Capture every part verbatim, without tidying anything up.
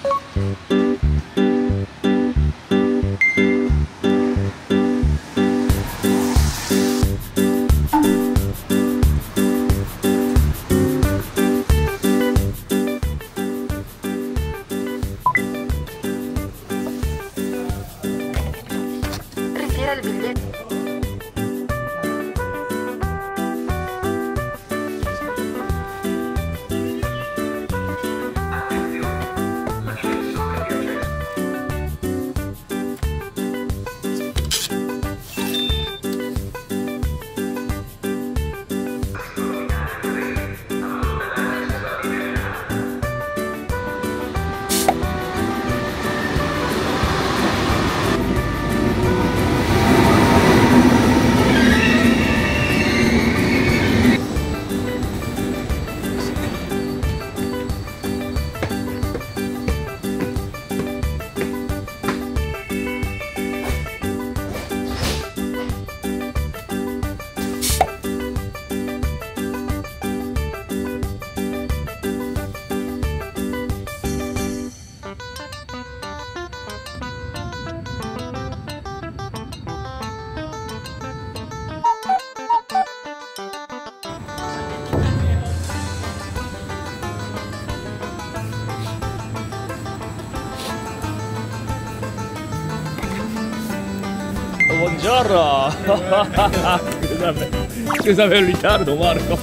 Ritira il biglietto. Buongiorno! Scusa per, scusa per il ritardo, Marco.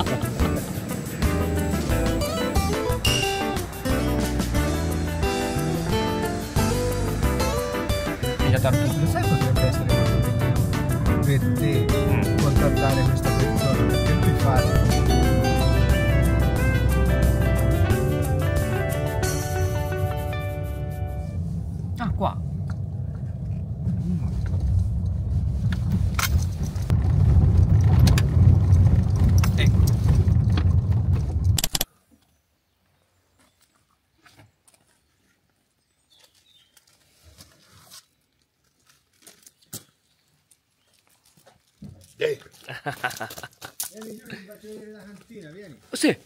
Lo sai, potrebbe essere molto per te mm. contattare questa persona, perché è più facile. Ah, qua. Vieni, io ti faccio vedere la cantina, vieni. Sì.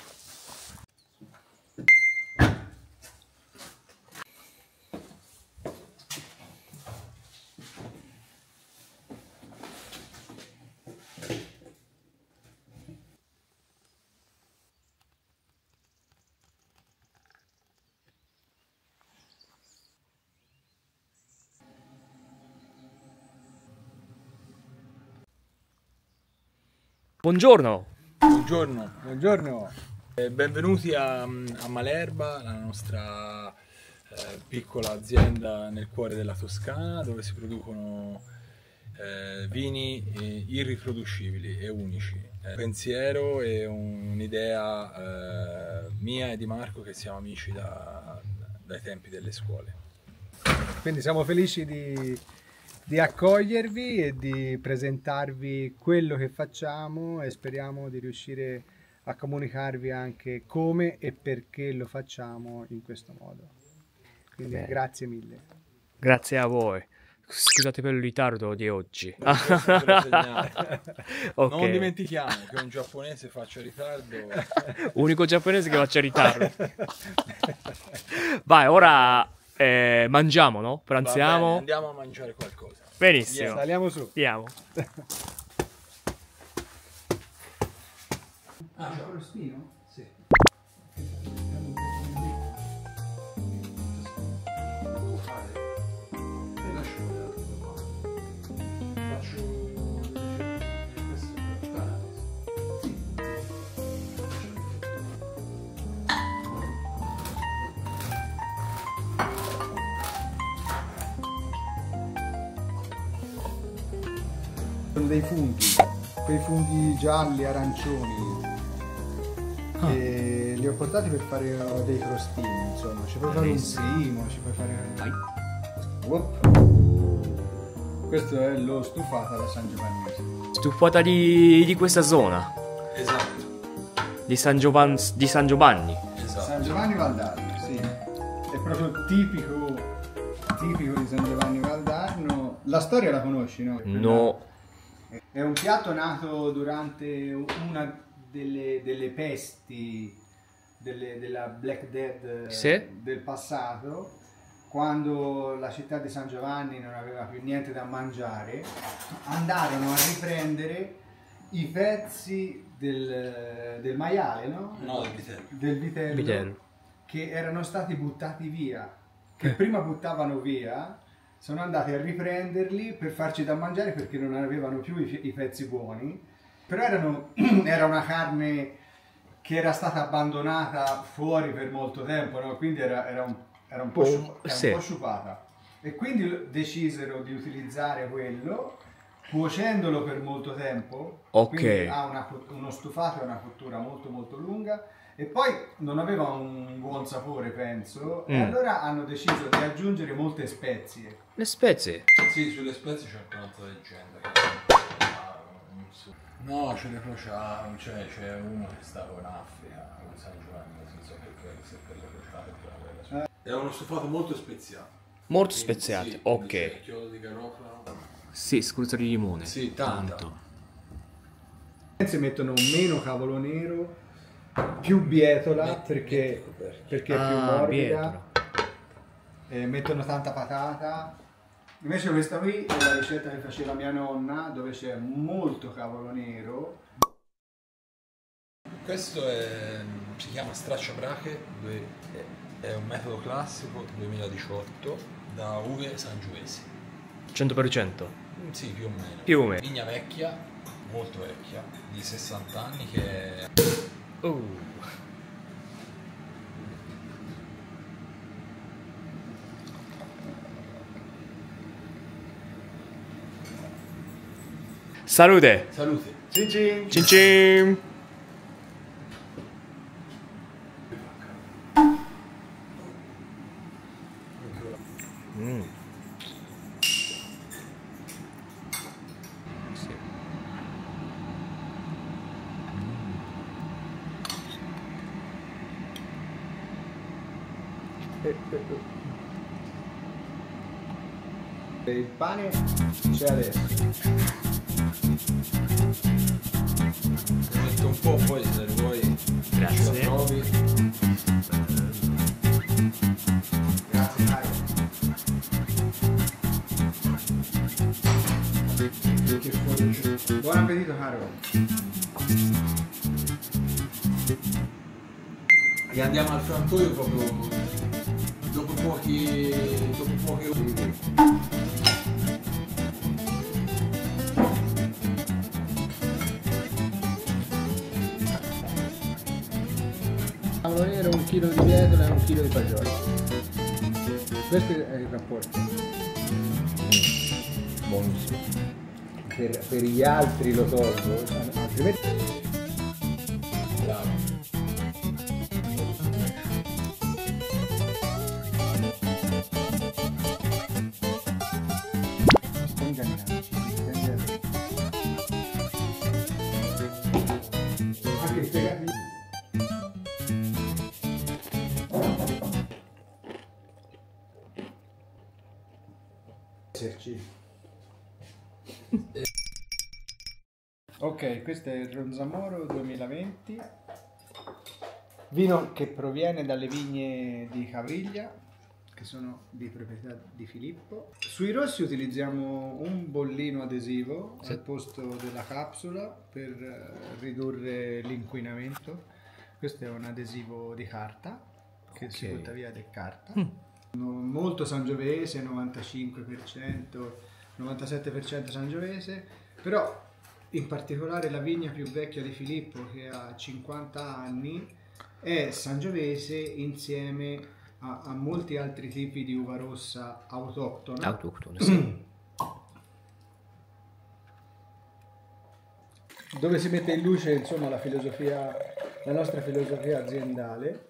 Buongiorno. Buongiorno. Buongiorno. Eh, benvenuti a, a Malerba, la nostra eh, piccola azienda nel cuore della Toscana, dove si producono eh, vini eh, irriproducibili e unici. Eh, pensiero e un'idea eh, mia e di Marco, che siamo amici da, dai tempi delle scuole. Quindi siamo felici di, di accogliervi e di presentarvi quello che facciamo, e speriamo di riuscire a comunicarvi anche come e perché lo facciamo in questo modo. Quindi Beh, grazie mille. Grazie a voi. Scusate per il ritardo di oggi. Okay. Okay. Non dimentichiamo che un giapponese faccia ritardo. Unico giapponese che faccia ritardo. Vai, ora eh, mangiamo, no? Pranziamo. Bene, andiamo a mangiare qualcosa. Benissimo. Yeah. Saliamo su. Andiamo. Ah, c'è quello spino? Sì. Sono dei funghi, quei funghi gialli, arancioni. Ah. E li ho portati per fare dei crostini, insomma. Ci puoi fare un primo, ci puoi fare. Whoop. Questo è lo stufato alla San Giovannese. Stufata di, di questa zona. Esatto. Di San, Giovan, di San Giovanni. Esatto. San Giovanni Valdarno, sì. È proprio tipico, tipico di San Giovanni Valdarno. La storia la conosci, no? No. È un piatto nato durante una delle, delle pesti delle, della Black Death Sì. del passato, quando la città di San Giovanni non aveva più niente da mangiare, andarono a riprendere i pezzi del, del maiale, no? No, del vitello. Del vitello, Vitello. che erano stati buttati via, che prima buttavano via, sono andati a riprenderli per farci da mangiare perché non avevano più i, i pezzi buoni, però erano, era una carne che era stata abbandonata fuori per molto tempo, no? Quindi era, era, un, era, un po sciup- era sì. un po' sciupata, e quindi decisero di utilizzare quello, cuocendolo per molto tempo, Ok. quindi ha una, uno stufato e una cottura molto molto lunga, e poi non aveva un buon sapore, penso, e Mm. allora hanno deciso di aggiungere molte spezie. Le spezie. Sì, sulle spezie c'è anche un'altra leggenda. Che... No, ce le crociamo, cioè c'è uno che stava in Africa, con San Giovanni, non so perché, se per le crociate per la È uno stufato molto speziato. Molto Quindi, speziati, sì, ok. c'è chiodo di garofano. Sì, spruzzo di limone. Sì, tanto. Si mettono meno cavolo nero, più bietola Metti- perché, metti perché è più Ah, morbida, bietola. eh, mettono tanta patata. Invece questa qui è la ricetta che faceva mia nonna, dove c'è molto cavolo nero. Questo è, si chiama stracciabrache, due- è un metodo classico duemiladiciotto da uve sangiovesi. cento per cento. Mm, Sì, più o meno. Più o meno. Vigna vecchia, molto vecchia, di sessanta anni, che è... Uh. Salute. Salute! Cin cin! Cin cin. Mm. Sì. Il pane c'è adesso. Ti metto un po', poi se vuoi Grazie. ce la provi. Grazie Mario. Che fuori. Buon appetito caro. E andiamo al frantoio proprio dopo pochi... dopo poche ore. Cavolo nero, un chilo di bietola e un chilo di fagioli. Questo è il rapporto. Buonissimo. Per, per gli altri lo tolgo, altrimenti... Bravo. Anche spiegati. Ok, questo è il Ronzamoro duemilaventi, vino che proviene dalle vigne di Cavriglia, che sono di proprietà di Filippo. Sui rossi utilizziamo un bollino adesivo Sì. al posto della capsula per eh, ridurre l'inquinamento. Questo è un adesivo di carta che si Ok. butta via di carta. No- Molto sangiovese, novantacinque per cento, novantasette per cento sangiovese, però in particolare la vigna più vecchia di Filippo, che ha cinquanta anni, è sangiovese insieme a, a molti altri tipi di uva rossa autoctona. Autoctone, sì. Dove si mette in luce, insomma, la filosofia, la nostra filosofia aziendale.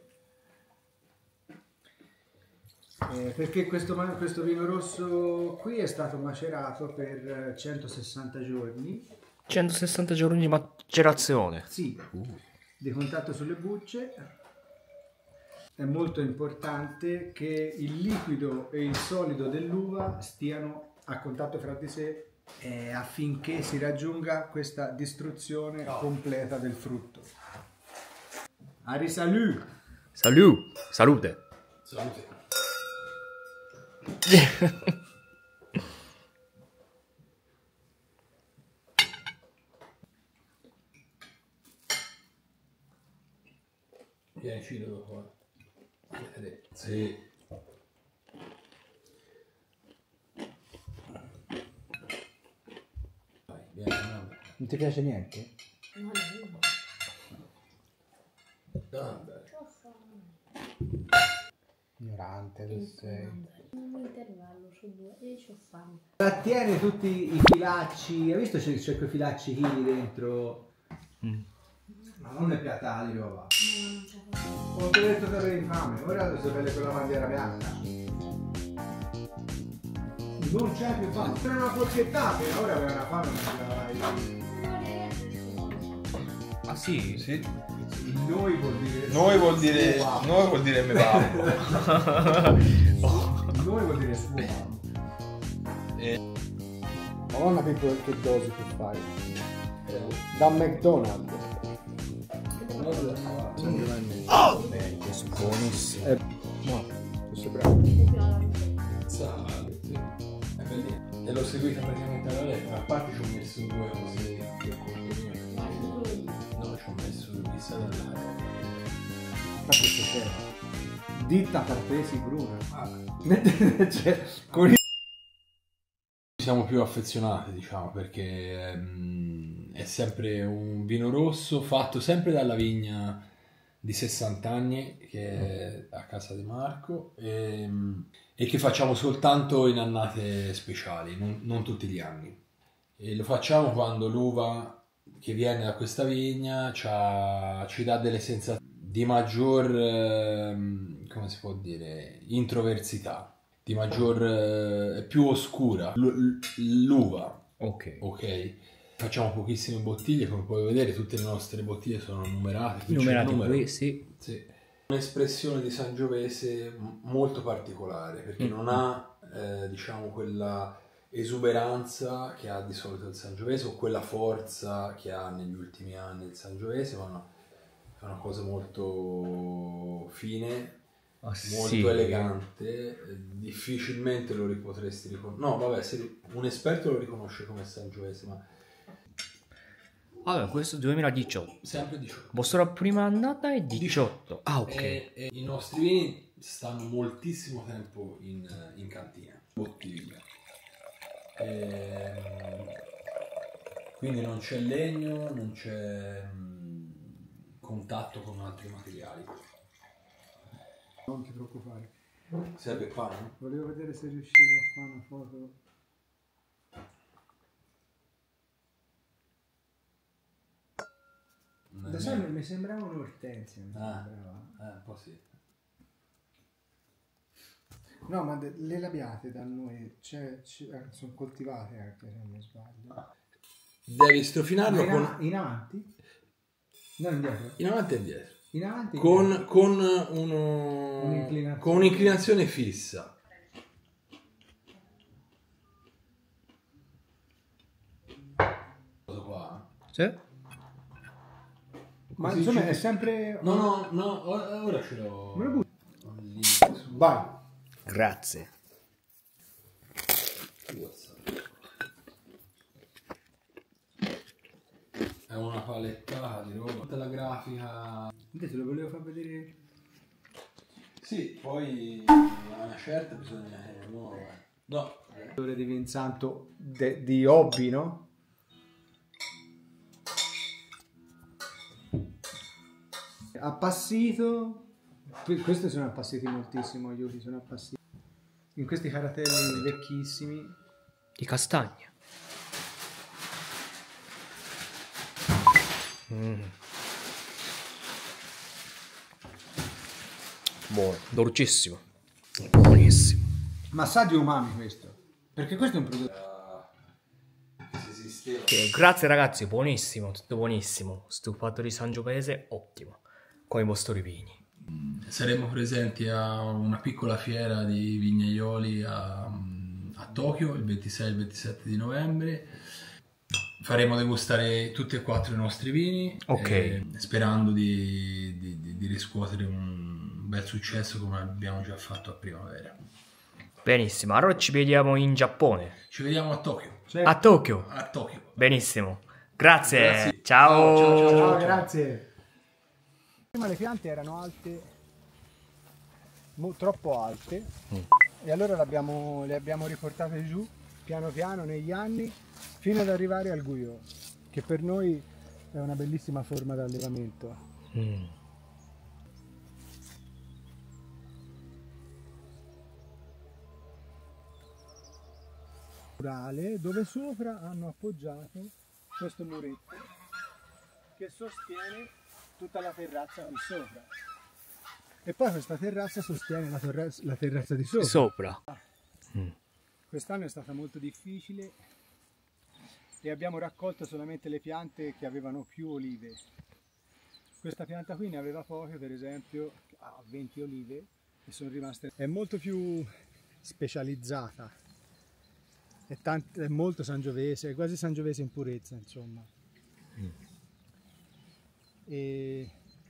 Eh, perché questo, ma- questo vino rosso qui è stato macerato per eh, centosessanta giorni, centosessanta giorni di macerazione. sì, di contatto sulle bucce. È molto importante che il liquido e il solido dell'uva stiano a contatto fra di sé, eh, affinché si raggiunga questa distruzione completa del frutto. A risalut! Salute. Salute. Salute. Vieni, ci devo fare. Sì. Vai, vieni, mamma. Non ti piace niente? Dai. Ignorante che sei. Un intervallo su due e c'ho fame. Trattiene tutti i filacci. Hai visto c'è, c'è quei filacci chili dentro? Mm. Ma non ne piatali, roba. Ho detto che avevi fame, ora devo sapere quella bandiera bianca. Non c'è più fame. Era una forchettata, ora aveva una fame, non ce Ah sì? Sì. Il noi vuol dire. Noi vuol dire. Wow. Noi vuol dire me babbo. Il noi vuol dire suo mamma. E... Madonna che, che dosi che fai. Da McDonald's. Oh! Beh, questo è buonissimo. Eh, buono, questo è bravo. Salve, sì. È bellissimo. E l'ho seguita praticamente alla lettera. A parte ci ho messo due cose che conto mio. No, ci ho messo due pizza dalla. Ma questo c'è. Ditta Cartesi Bruna. Cioè, con i... Siamo più affezionati, diciamo, perché um, è sempre un vino rosso fatto sempre dalla vigna di sessanta anni che è a casa di Marco e, e che facciamo soltanto in annate speciali, non, non tutti gli anni. E lo facciamo quando l'uva che viene da questa vigna c'ha, ci dà delle sensazioni di maggior, um, come si può dire, introversità. Di maggior, eh, più oscura L- l'uva, Ok. ok? Facciamo pochissime bottiglie, come puoi vedere tutte le nostre bottiglie sono numerate. Qui c'è il Numerati numero. qui, sì. Sì. Un'espressione di Sangiovese m- molto particolare perché Mm. non ha eh, diciamo quella esuberanza che ha di solito il Sangiovese o quella forza che ha negli ultimi anni il Sangiovese, ma no, è una cosa molto fine, Ah, molto sì. elegante, eh, difficilmente lo potresti riconoscere. No, vabbè, se un esperto lo riconosce come Sangiovese, ma Allora, questo duemiladiciotto. sempre diciotto. Vostra prima annata è diciotto. Ah, ok. E, e i nostri vini stanno moltissimo tempo in, in cantina, bottiglia. Ehm, quindi non c'è legno, non c'è mh, contatto con altri materiali. Non ti preoccupare. Serve pane? Volevo vedere se riuscivo a fare una foto. Da sempre mi sembrava un'ortensia. Mi Ah, sembrava. eh, un po' sì. No, ma de- le labiate da noi c'è, c'è- eh, sono coltivate anche se non mi sbaglio. Devi Ma strofinarlo in, con... av- in avanti? No, indietro. in avanti e indietro. In avanti? Con, con, uno... Un'inclinazione. con un'inclinazione fissa. Cosa qua? Sì? Ma Così insomma ci- è sempre... No, no, no, ora ora ce l'ho. Me lo butto. Lì su. Vai. Grazie. È una palettata di roba. Tutta la grafica. Te lo volevo far vedere. Sì, poi a una certa bisogna. No, no. Ore di Vinsanto de- di hobby, no? Appassito. Que- Questi sono appassiti moltissimo, gli uli sono appassiti. In questi caratelli vecchissimi. Di castagna. Mm. Buono, dolcissimo. Buonissimo. Ma sa di umami questo. Perché questo è un prodotto. Se esisteva. Ok, grazie ragazzi, buonissimo, tutto buonissimo. Stufato di Sangiovese, ottimo. Con i vostri vini. Saremo presenti a una piccola fiera di vignaioli a, a Tokyo il ventisei e il ventisette di novembre. Faremo degustare tutti e quattro i nostri vini, Ok. eh, sperando di, di- di- di riscuotere un, bel successo come abbiamo già fatto a primavera. Benissimo, allora ci vediamo in Giappone. Ci vediamo a Tokyo. Certo. A Tokyo. A Tokyo. Benissimo. Grazie. Grazie. Ciao. Ciao, ciao, ciao. Ciao, grazie. Prima le piante erano alte, mo- troppo alte, Mm. e allora l'abbiamo- le abbiamo riportate giù piano piano negli anni fino ad arrivare al Guyot, che per noi è una bellissima forma di allevamento. Mm. Murale, dove sopra hanno appoggiato questo muretto che sostiene tutta la terrazza qui sopra, e poi questa terrazza sostiene la, terrazza, la terrazza di sopra. Sopra. Mm. Quest'anno è stata molto difficile e abbiamo raccolto solamente le piante che avevano più olive. Questa pianta qui ne aveva poche, per esempio ha venti olive e sono rimaste. È molto più specializzata, è, tant- è molto sangiovese, è quasi sangiovese in purezza, insomma. Mm. E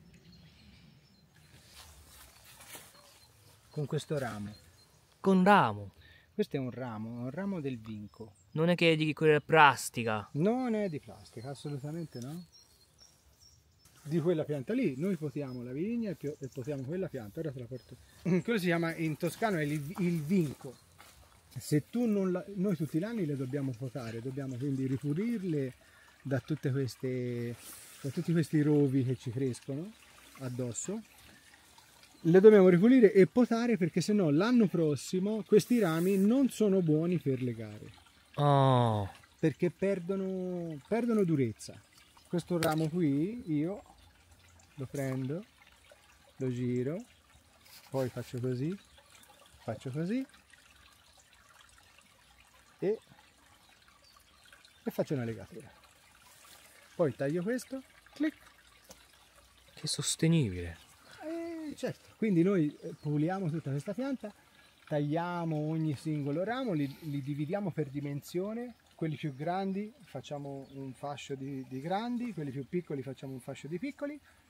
con questo ramo, Con ramo. questo è un ramo, un ramo del vinco. Non è che di quella plastica. Non è di plastica, assolutamente no. Di quella pianta lì, noi potiamo la vigna e pio- e potiamo quella pianta, ora te la porto. Quello si chiama in toscano è il, il vinco. Se tu non la, noi tutti gli anni le dobbiamo potare, dobbiamo quindi ripulirle da tutte queste, da tutti questi rovi che ci crescono addosso. Le dobbiamo ripulire e potare, perché sennò l'anno prossimo questi rami non sono buoni per legare, Oh. perché perdono, perdono durezza. Questo ramo qui io lo prendo, lo giro, poi faccio così, faccio così e, e faccio una legatura. Poi taglio questo, clic, Che sostenibile. e certo. Quindi noi eh, puliamo tutta questa pianta, tagliamo ogni singolo ramo, li, li dividiamo per dimensione. Quelli più grandi facciamo un fascio di, di grandi, quelli più piccoli facciamo un fascio di piccoli,